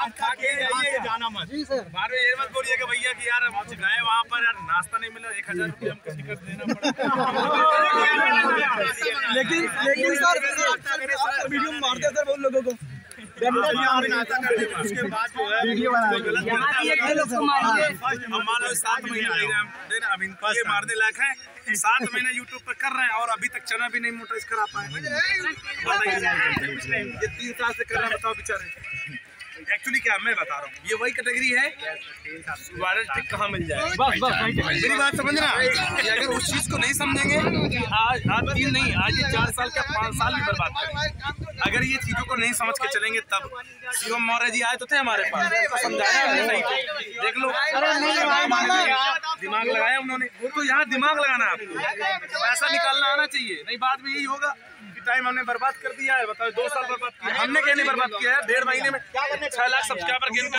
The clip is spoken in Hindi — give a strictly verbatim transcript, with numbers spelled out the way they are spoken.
खा के जाइए, जाना मत। बाद में ये मत बोलिए कि भैया कि यार हम गए वहाँ पर यार नाश्ता नहीं मिला, एक हजार रुपये हमको टिकट देना पड़ा। लेकिन लेकिन सर वीडियो मारते हैं सर बहुत लोगों को। उसके बाद जो है वीडियो हम मान लो सात महीने अब इनको ये मारने लायक है, सात महीने यूट्यूब पर कर रहे हैं और अभी तक चैनल भी नहीं मोनेटाइज करा पाए। ये तीन साल से कर रहे हैं, बताओ बेचारे। एक्चुअली क्या मैं बता रहा हूँ, ये वही कैटेगरी है वायरल टिक कहाँ मिल जाए। बस बस मेरी बात समझना कि अगर उस चीज को नहीं समझेंगे, आज आज तीन नहीं आज ये चार साल क्या पाँच साल भी बर्बाद करेंगे। अगर ये चीजों को नहीं समझ के चलेंगे तब शिवम मौर्य जी आए तो थे हमारे पास, समझाया नहीं, देख लो दिमाग लगाया उन्होंने। तो यहाँ दिमाग लगाना है आपको, पैसा निकालना आना चाहिए, नहीं बाद में यही होगा कि टाइम हमने बर्बाद कर दिया है। बताओ दो साल बर्बाद किया हमने, क्या नहीं बर्बाद किया है। डेढ़ महीने में छह लाख सब्सक्राइबर गेन